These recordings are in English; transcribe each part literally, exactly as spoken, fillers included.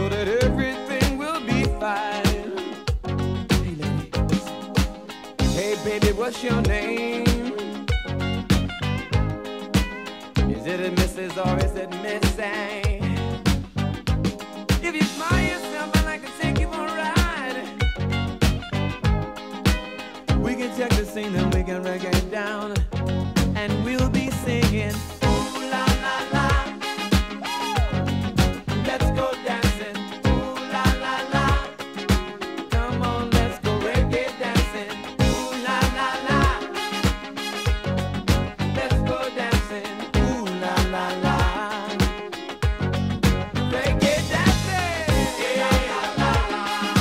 so that everything will be fine. Hey ladies, hey baby, what's your name? Is it a Missus or is it Missy? If you smile yourself, I'd like to take you for a ride. We can check the scene and we can reggae it down, and we'll be singing. Ooh la la la. Let's go dancing. Ooh la la la. Come on, let's go reggae dancing. Ooh la la la. Let's go dancing. Ooh la la la. Reggae dancing. Yeah la la la.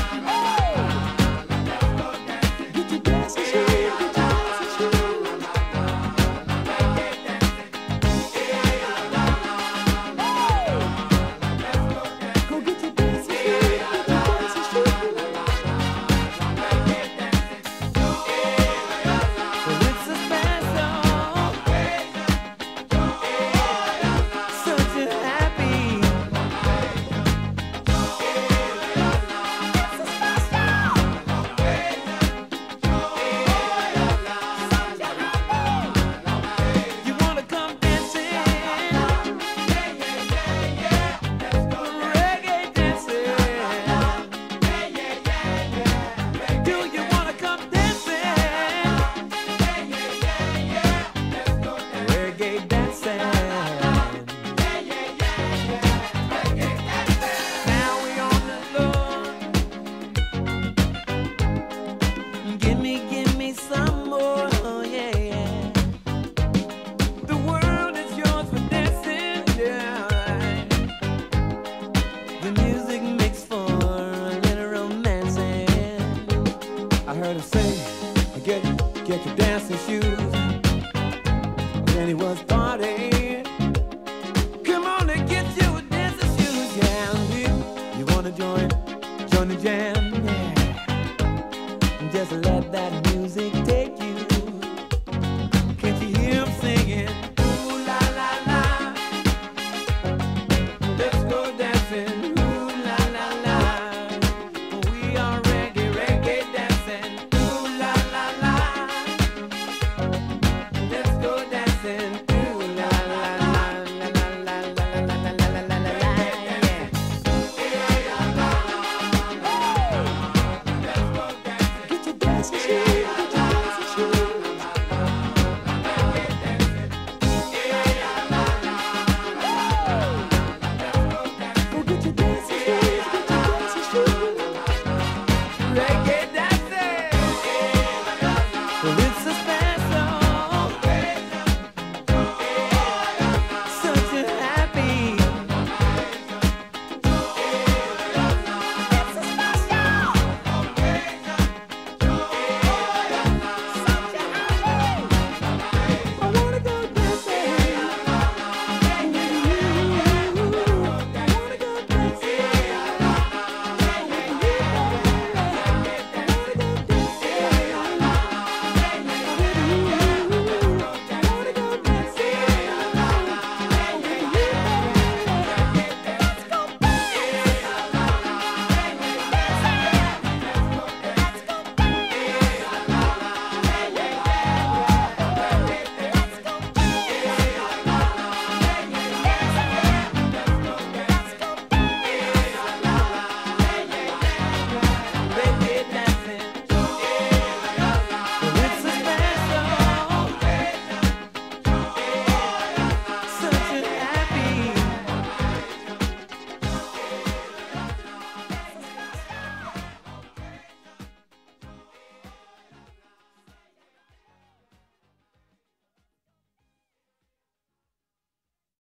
Let's go dancing. Get your dancing shoes. Get your dancing shoes. Reggae dancing. Yeah la la la. Go get your dancing shoes. Get your dancing shoes. Reggae dancing. Well, it's a special occasion. Such a happy. It's a special occasion. You wanna come dancing? Reggae dancing. Do you wanna come dancing? Reggae dancing. Now we on the floor. Give me, give me some more, oh yeah, yeah. The world is yours for dancing, yeah. The music makes for a little romancing. I heard her say, get, get your dancing shoes. Then he was partying. Come on and get your dancing shoes, yeah. You, you wanna join, join the jam?